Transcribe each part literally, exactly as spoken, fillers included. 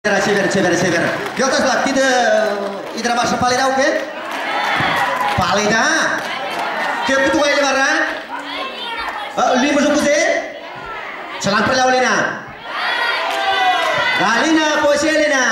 Север, север, север. Ёлташ лак, тиде идра маша паледа уке? Паледа? Кеп ketua ile barang? Lima suku se? Selang perlaw lena. Galina posya lena.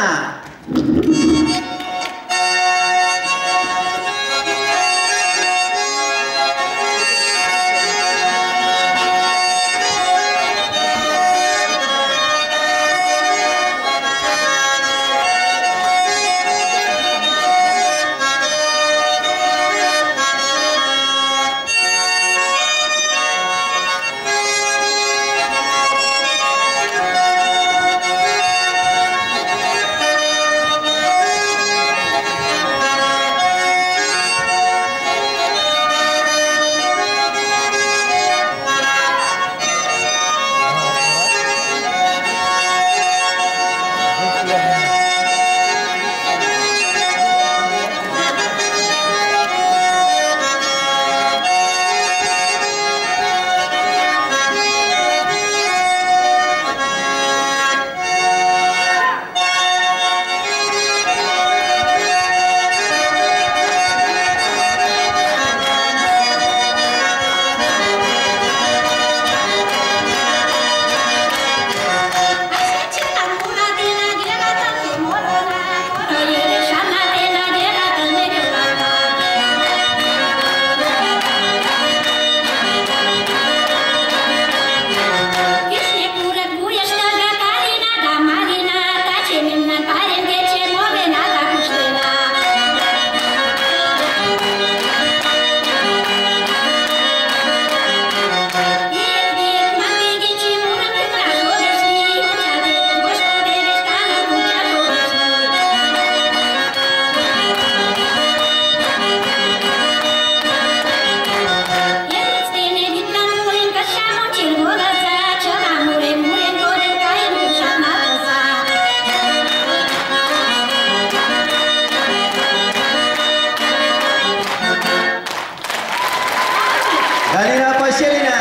Galina Pasyelina.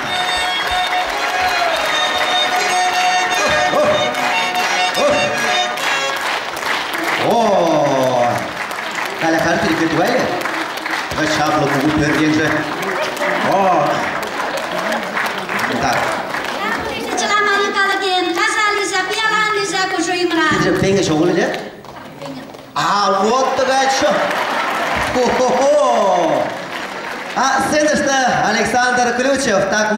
Oh, oh, oh. Oh. Calea cartului ketua ile? Vă șablă cu perdiențe. Oh. Da. Ce la mare cala de casa Liza, pia la Liza cu joimra. Ce penga șogul de? Ah, what the gacho. Ho ho ho. А, сцена Александр Ключев. Так